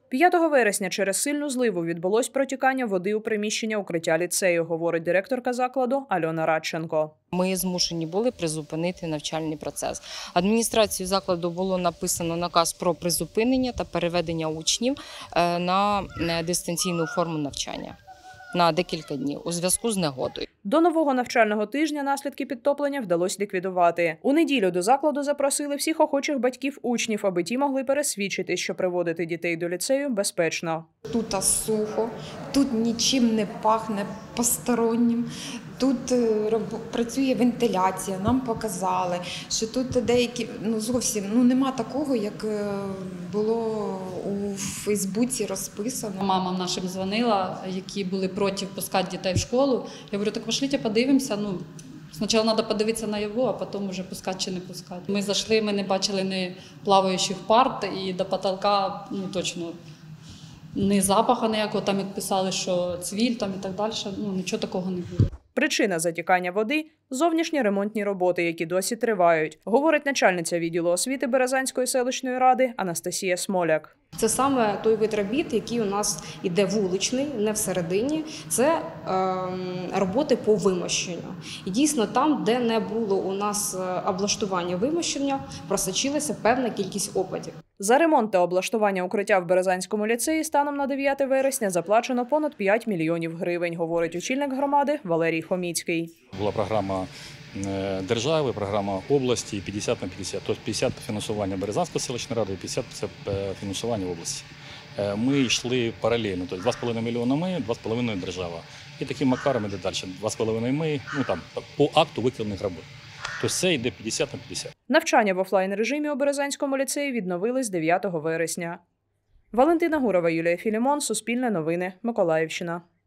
5 вересня через сильну зливу відбулось протікання води у приміщення укриття ліцею, говорить директорка закладу Альона Радченко. Ми змушені були призупинити навчальний процес. Адміністрацією закладу було написано наказ про призупинення та переведення учнів на дистанційну форму навчання на декілька днів у зв'язку з негодою. До нового навчального тижня наслідки підтоплення вдалося ліквідувати. У неділю до закладу запросили всіх охочих батьків учнів, аби ті могли пересвідчити, що приводити дітей до ліцею безпечно. Тут сухо, тут нічим не пахне постороннім, тут працює вентиляція, нам показали, що тут деякі, зовсім нема такого, як було у Фейсбуці розписано. Мама нашим дзвонила, які були проти пускати дітей в школу. Я говорю, так пошліть, подивимося. Спочатку треба подивитися на його, а потім вже пускати чи не пускати. Ми зайшли, ми не бачили ні плаваючих парт і до потолка, точно, ні запаху ніякого, там як писали, що цвіль там і так далі, нічого такого не було. Причина затікання води – зовнішні ремонтні роботи, які досі тривають, говорить начальниця відділу освіти Березанської селищної ради Анастасія Смоляк. Це саме той вид робіт, який у нас іде вуличний, не всередині. Це роботи по вимощенню. І дійсно там, де не було у нас облаштування вимощення, просочилася певна кількість опадів. За ремонт та облаштування укриття в Березанському ліцеї станом на 9 вересня заплачено понад 5 мільйонів гривень, говорить очільник громади Валерій Хоміцький. Була програма держави, програма області 50 на 50. Тобто 50 – фінансування Березанської селищної ради і 50 – це фінансування області. Ми йшли паралельно, тобто 2,5 мільйона ми, 2,5 держава. І таким макаром йде далі. 2,5 ми, по акту виконаних робот. Тобто це йде 50 на 50. Навчання в офлайн-режимі у Березанському ліцеї відновились 9 вересня. Валентина Гурова, Юлія Філімон, Суспільне новини, Миколаївщина.